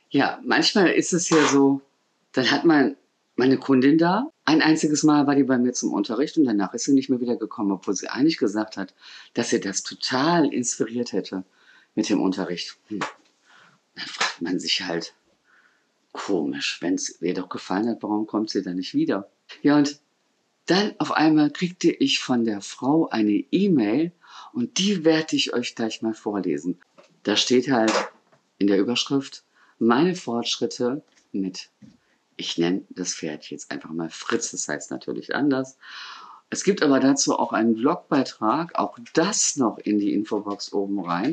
Ja, manchmal ist es ja so, dann hat man meine Kundin da. Ein einziges Mal war die bei mir zum Unterricht und danach ist sie nicht mehr wieder gekommen, obwohl sie eigentlich gesagt hat, dass sie das total inspiriert hätte mit dem Unterricht. Dann fragt man sich halt, komisch, wenn es ihr doch gefallen hat, warum kommt sie dann nicht wieder? Ja, und dann auf einmal kriegte ich von der Frau eine E-Mail und die werde ich euch gleich mal vorlesen. Da steht halt in der Überschrift meine Fortschritte mit, ich nenne das Pferd jetzt einfach mal Fritz, das heißt natürlich anders. Es gibt aber dazu auch einen Blogbeitrag, auch das noch in die Infobox oben rein.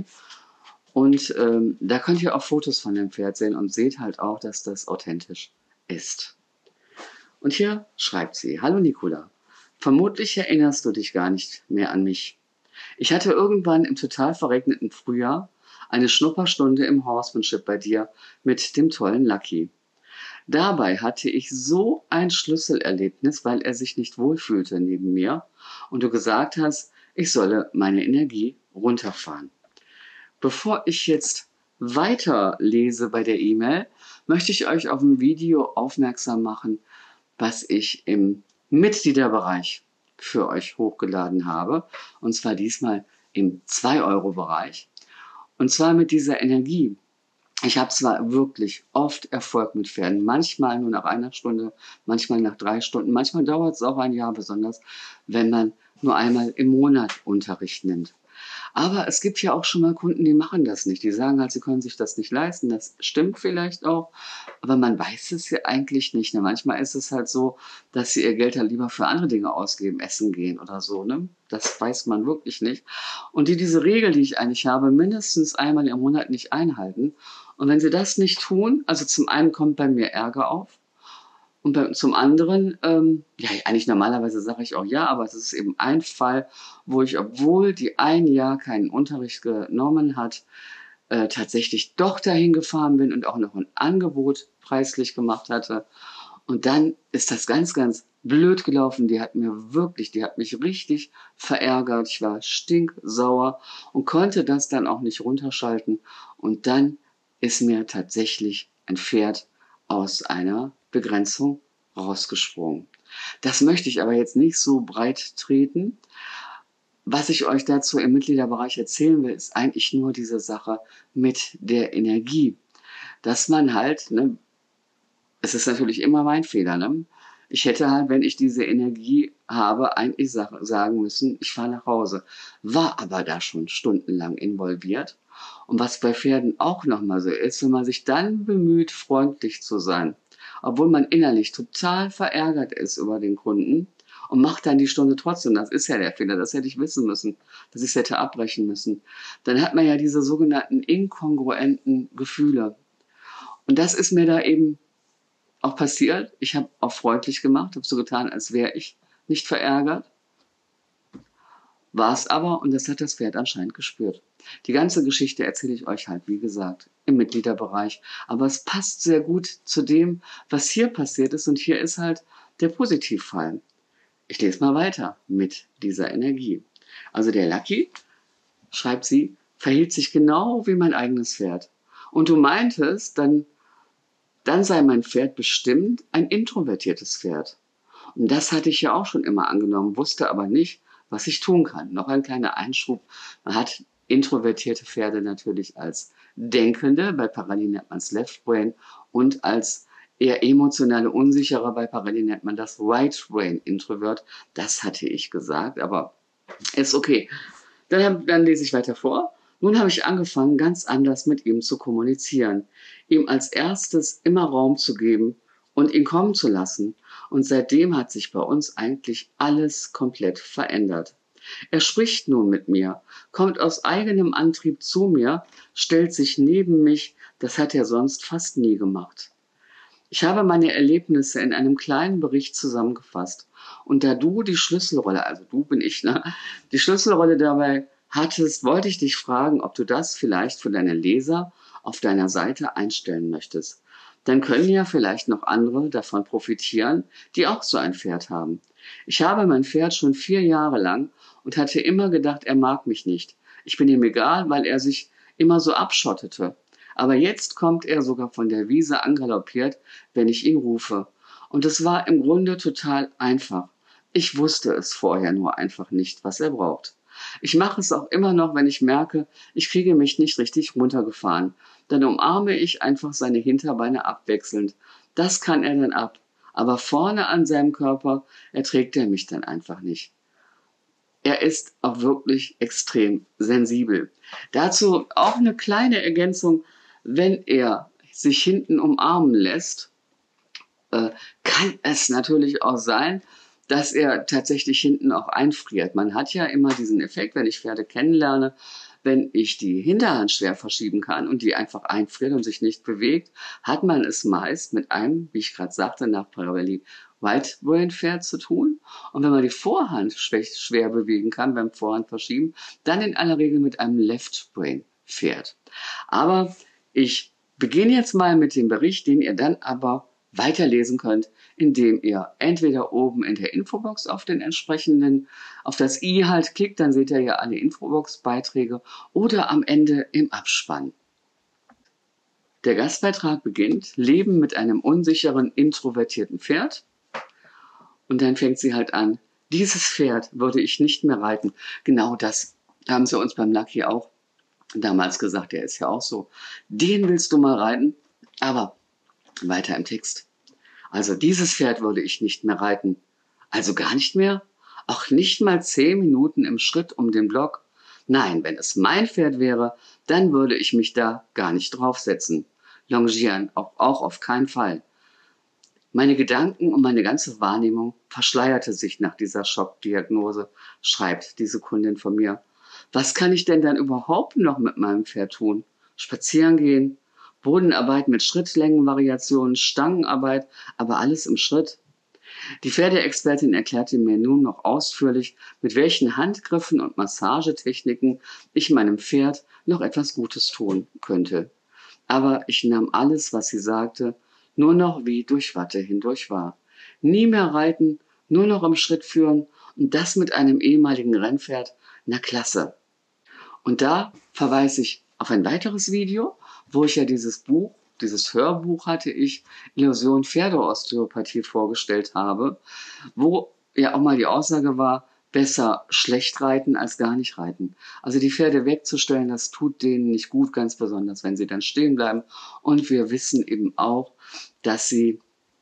Und da könnt ihr auch Fotos von dem Pferd sehen und seht halt auch, dass das authentisch ist. Und hier schreibt sie: Hallo Nicola, vermutlich erinnerst du dich gar nicht mehr an mich. Ich hatte irgendwann im total verregneten Frühjahr eine Schnupperstunde im Horsemanship bei dir mit dem tollen Lucky. Dabei hatte ich so ein Schlüsselerlebnis, weil er sich nicht wohlfühlte neben mir und du gesagt hast, ich solle meine Energie runterfahren. Bevor ich jetzt weiterlese bei der E-Mail, möchte ich euch auf ein Video aufmerksam machen, was ich im Mitgliederbereich für euch hochgeladen habe. Und zwar diesmal im 2-Euro-Bereich. Und zwar mit dieser Energie. Ich habe zwar wirklich oft Erfolg mit Pferden, manchmal nur nach einer Stunde, manchmal nach 3 Stunden, manchmal dauert es auch ein Jahr, besonders wenn man nur einmal im Monat Unterricht nimmt. Aber es gibt ja auch schon mal Kunden, die machen das nicht. Die sagen halt, sie können sich das nicht leisten. Das stimmt vielleicht auch, aber man weiß es ja eigentlich nicht. Ne? Manchmal ist es halt so, dass sie ihr Geld halt lieber für andere Dinge ausgeben, essen gehen oder so. Ne? Das weiß man wirklich nicht. Und die diese Regel, die ich eigentlich habe, mindestens einmal im Monat nicht einhalten. Und wenn sie das nicht tun, also zum einen kommt bei mir Ärger auf, und zum anderen, ja, eigentlich normalerweise sage ich auch ja, aber es ist eben ein Fall, wo ich, obwohl die ein Jahr keinen Unterricht genommen hat, tatsächlich doch dahin gefahren bin und auch noch ein Angebot preislich gemacht hatte. Und dann ist das ganz, ganz blöd gelaufen. Die hat mich richtig verärgert. Ich war stinksauer und konnte das dann auch nicht runterschalten. Und dann ist mir tatsächlich ein Pferd aus einer Begrenzung rausgesprungen. Das möchte ich aber jetzt nicht so breit treten. Was ich euch dazu im Mitgliederbereich erzählen will, ist eigentlich nur diese Sache mit der Energie. Dass man halt, ne, es ist natürlich immer mein Fehler, ne? Ich hätte halt, wenn ich diese Energie habe, eigentlich sagen müssen, ich fahre nach Hause. War aber da schon stundenlang involviert. Und was bei Pferden auch nochmal so ist, wenn man sich dann bemüht, freundlich zu sein, obwohl man innerlich total verärgert ist über den Kunden und macht dann die Stunde trotzdem, das ist ja der Fehler, das hätte ich wissen müssen, dass ich es hätte abbrechen müssen, dann hat man ja diese sogenannten inkongruenten Gefühle. Und das ist mir da eben auch passiert. Ich habe auch freundlich gemacht, habe so getan, als wäre ich nicht verärgert. War es aber, und das hat das Pferd anscheinend gespürt. Die ganze Geschichte erzähle ich euch halt, wie gesagt, im Mitgliederbereich. Aber es passt sehr gut zu dem, was hier passiert ist. Und hier ist halt der Positivfall. Ich lese mal weiter mit dieser Energie. Also der Lucky, schreibt sie, verhielt sich genau wie mein eigenes Pferd. Und du meintest, dann sei mein Pferd bestimmt ein introvertiertes Pferd. Und das hatte ich ja auch schon immer angenommen, wusste aber nicht, was ich tun kann. Noch ein kleiner Einschub. Man hat introvertierte Pferde natürlich als Denkende, bei Parallee nennt man es Left Brain, und als eher emotionale, unsichere, bei Parallee nennt man das Right Brain Introvert. Das hatte ich gesagt, aber ist okay. Dann lese ich weiter vor. Nun habe ich angefangen, ganz anders mit ihm zu kommunizieren, ihm als erstes immer Raum zu geben und ihn kommen zu lassen. Und seitdem hat sich bei uns eigentlich alles komplett verändert. Er spricht nun mit mir, kommt aus eigenem Antrieb zu mir, stellt sich neben mich, das hat er sonst fast nie gemacht. Ich habe meine Erlebnisse in einem kleinen Bericht zusammengefasst. Und da du die Schlüsselrolle, also du bin ich, ne, die Schlüsselrolle dabei hattest, wollte ich dich fragen, ob du das vielleicht für deine Leser auf deiner Seite einstellen möchtest. Dann können ja vielleicht noch andere davon profitieren, die auch so ein Pferd haben. Ich habe mein Pferd schon 4 Jahre lang und hatte immer gedacht, er mag mich nicht. Ich bin ihm egal, weil er sich immer so abschottete. Aber jetzt kommt er sogar von der Wiese angaloppiert, wenn ich ihn rufe. Und es war im Grunde total einfach. Ich wusste es vorher nur einfach nicht, was er braucht. Ich mache es auch immer noch, wenn ich merke, ich kriege mich nicht richtig runtergefahren. Dann umarme ich einfach seine Hinterbeine abwechselnd. Das kann er dann ab. Aber vorne an seinem Körper erträgt er mich dann einfach nicht. Er ist auch wirklich extrem sensibel. Dazu auch eine kleine Ergänzung: Wenn er sich hinten umarmen lässt, kann es natürlich auch sein, dass er tatsächlich hinten auch einfriert. Man hat ja immer diesen Effekt, wenn ich Pferde kennenlerne, wenn ich die Hinterhand schwer verschieben kann und die einfach einfriert und sich nicht bewegt, hat man es meist mit einem, wie ich gerade sagte, nach Parabelli Right Brain Pferd zu tun. Und wenn man die Vorhand schwer bewegen kann beim Vorhand verschieben, dann in aller Regel mit einem Left Brain Pferd. Aber ich beginne jetzt mal mit dem Bericht, den ihr dann aber weiterlesen könnt, indem ihr entweder oben in der Infobox auf den entsprechenden, auf das i halt klickt, dann seht ihr ja alle Infobox-Beiträge, oder am Ende im Abspann. Der Gastbeitrag beginnt: Leben mit einem unsicheren, introvertierten Pferd. Und dann fängt sie halt an: Dieses Pferd würde ich nicht mehr reiten. Genau das haben sie uns beim Lucky auch damals gesagt, der ist ja auch so. Den willst du mal reiten? Aber weiter im Text. Also dieses Pferd würde ich nicht mehr reiten. Also gar nicht mehr? Auch nicht mal 10 Minuten im Schritt um den Block? Nein, wenn es mein Pferd wäre, dann würde ich mich da gar nicht draufsetzen. Longieren auch auf keinen Fall. Meine Gedanken und meine ganze Wahrnehmung verschleierte sich nach dieser Schockdiagnose, schreibt diese Kundin von mir. Was kann ich denn dann überhaupt noch mit meinem Pferd tun? Spazieren gehen, Bodenarbeit mit Schrittlängenvariationen, Stangenarbeit, aber alles im Schritt. Die Pferdeexpertin erklärte mir nun noch ausführlich, mit welchen Handgriffen und Massagetechniken ich meinem Pferd noch etwas Gutes tun könnte. Aber ich nahm alles, was sie sagte, nur noch wie durch Watte hindurch wahr. Nie mehr reiten, nur noch im Schritt führen, und das mit einem ehemaligen Rennpferd. Na klasse. Und da verweise ich auf ein weiteres Video, wo ich ja dieses Hörbuch hatte ich, Illusion Pferdeosteopathie, vorgestellt habe, wo ja auch mal die Aussage war: besser schlecht reiten als gar nicht reiten. Also die Pferde wegzustellen, das tut denen nicht gut, ganz besonders, wenn sie dann stehen bleiben. Und wir wissen eben auch, dass sie,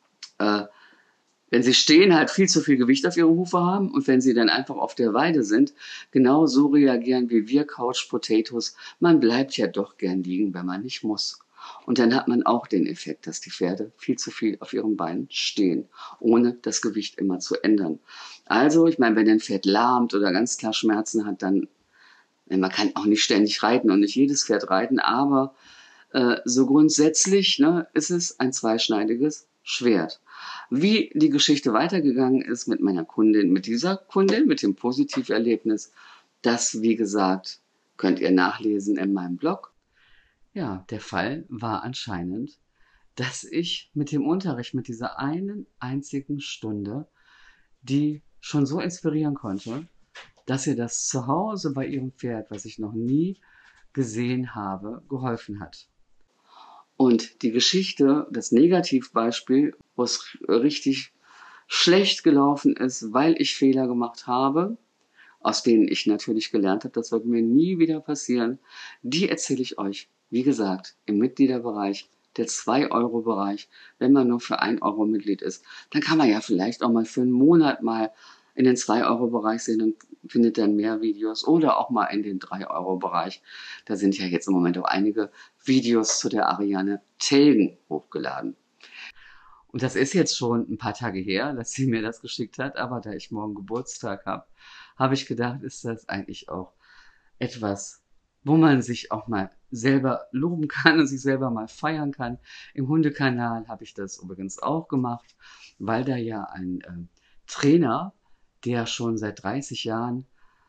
wenn sie stehen, halt viel zu viel Gewicht auf ihre Hufe haben, und wenn sie dann einfach auf der Weide sind, genau so reagieren wie wir Couch Potatoes. Man bleibt ja doch gern liegen, wenn man nicht muss. Und dann hat man auch den Effekt, dass die Pferde viel zu viel auf ihren Beinen stehen, ohne das Gewicht immer zu ändern. Also, ich meine, wenn ein Pferd lahmt oder ganz klar Schmerzen hat, dann, man kann auch nicht ständig reiten und nicht jedes Pferd reiten, aber so grundsätzlich, ne, ist es ein zweischneidiges Schwert. Wie die Geschichte weitergegangen ist mit meiner Kundin, mit dieser Kundin, mit dem Positiverlebnis, das, wie gesagt, könnt ihr nachlesen in meinem Blog. Ja, der Fall war anscheinend, dass ich mit dem Unterricht, mit dieser einen einzigen Stunde, die schon so inspirieren konnte, dass ihr das zu Hause bei ihrem Pferd, was ich noch nie gesehen habe, geholfen hat. Und die Geschichte, das Negativbeispiel, wo es richtig schlecht gelaufen ist, weil ich Fehler gemacht habe, aus denen ich natürlich gelernt habe, das wird mir nie wieder passieren, die erzähle ich euch, wie gesagt, im Mitgliederbereich, der 2-Euro-Bereich. Wenn man nur für 1 Euro Mitglied ist, dann kann man ja vielleicht auch mal für einen Monat mal in den 2-Euro-Bereich sehen und findet dann mehr Videos, oder auch mal in den 3-Euro-Bereich. Da sind ja jetzt im Moment auch einige Videos zu der Ariane Telgen hochgeladen. Und das ist jetzt schon ein paar Tage her, dass sie mir das geschickt hat, aber da ich morgen Geburtstag habe, habe ich gedacht, ist das eigentlich auch etwas, wo man sich auch mal selber loben kann und sich selber mal feiern kann. Im Hundekanal habe ich das übrigens auch gemacht, weil da ja ein Trainer, der schon seit 30 Jahren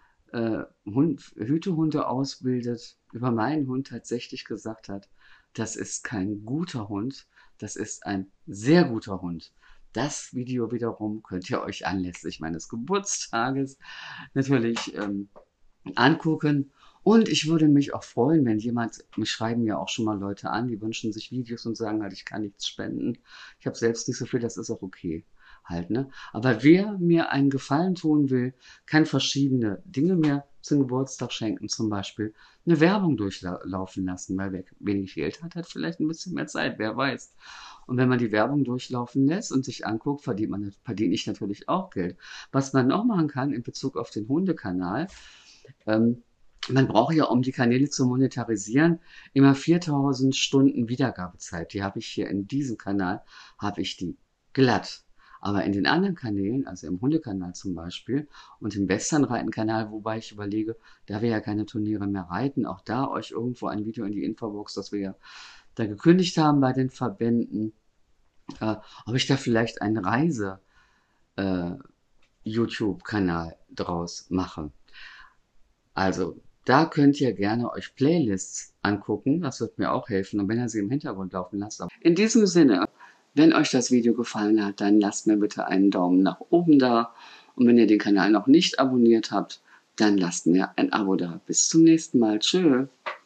Hütehunde ausbildet, über meinen Hund tatsächlich gesagt hat: das ist kein guter Hund, das ist ein sehr guter Hund. Das Video wiederum könnt ihr euch anlässlich meines Geburtstages natürlich angucken. Und ich würde mich auch freuen, wenn jemand, mich schreiben ja auch schon mal Leute an, die wünschen sich Videos und sagen halt, ich kann nichts spenden. Ich habe selbst nicht so viel, das ist auch okay. Halt, ne? Aber wer mir einen Gefallen tun will, kann verschiedene Dinge mir zum Geburtstag schenken, zum Beispiel eine Werbung durchlaufen lassen, weil wer wenig Geld hat, hat vielleicht ein bisschen mehr Zeit, wer weiß. Und wenn man die Werbung durchlaufen lässt und sich anguckt, verdiene ich natürlich auch Geld. Was man auch machen kann in Bezug auf den Hundekanal, ähm, man braucht ja, um die Kanäle zu monetarisieren, immer 4000 Stunden Wiedergabezeit. Die habe ich hier in diesem Kanal, habe ich die glatt. Aber in den anderen Kanälen, also im Hundekanal zum Beispiel und im Westernreiten-Kanal, wobei ich überlege, da wir ja keine Turniere mehr reiten, auch da euch irgendwo ein Video in die Infobox, das wir ja da gekündigt haben bei den Verbänden, ob ich da vielleicht einen Reise-YouTube-Kanal draus mache. Also, da könnt ihr gerne euch Playlists angucken. Das wird mir auch helfen. Und wenn ihr sie im Hintergrund laufen lasst. In diesem Sinne, wenn euch das Video gefallen hat, dann lasst mir bitte einen Daumen nach oben da. Und wenn ihr den Kanal noch nicht abonniert habt, dann lasst mir ein Abo da. Bis zum nächsten Mal. Tschö.